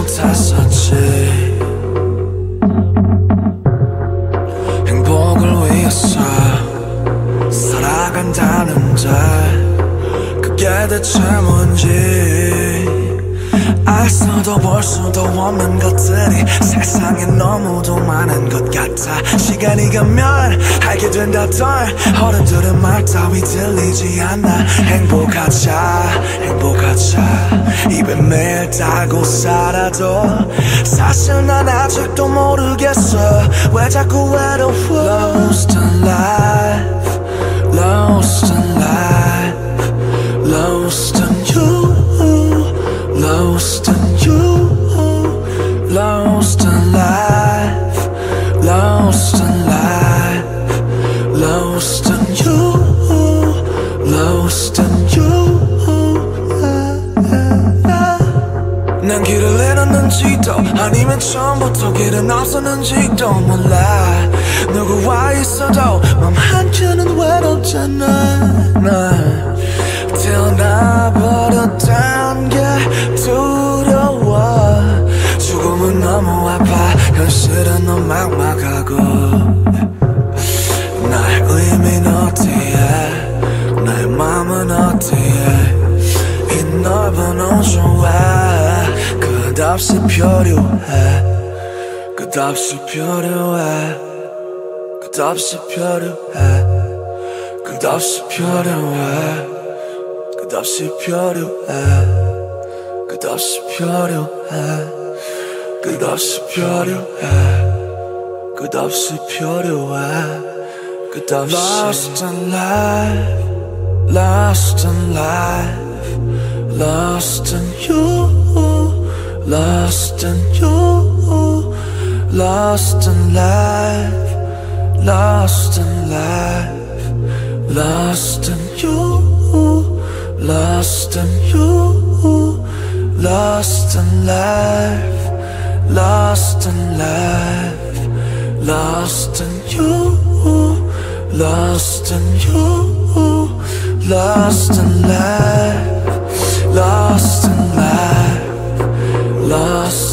못했었지. 행복을 위해서 살아간다는데 그게 대체 뭔지 알 수도 볼 수도 없는 것들이 세상에 너무도 많은 것 같아. 시간이 가면 알게 된다던 어른들의 말 따위 들리지 않아. 행복하자 행복하자 입에 매일 달고 살아도 사실 난 아직도 모르겠어 왜 자꾸 외로워. Lost in life, lost in life, lost in you, lost in you, lost in life, lost in life, lost in you, lost in you. 난 길을 잃었는지도 아니면 처음부터 길은 없었는지도 몰라. 누구와 있어도 맘 한켠은 외롭잖아. 난 태어나버렸단 게 두려워. 죽음은 너무 아파 현실은 너무 막막하고. 나의 의미는 어디에 나의 맘은 어디에 이 넓은 우주에 끝없이 표류해 끝없이 표류해 끝없이 표류해 끝없이 표류해 끝없이 표류해 끝없이 표류해 끝없이 표류해 끝없이 표류해 끝없이. Lost in life, lost in life, lost in you, lost in you, lost in life, lost in life, lost in you, lost in you, lost in life, lost in life, lost in you, lost in you, lost in life, lost in life, lost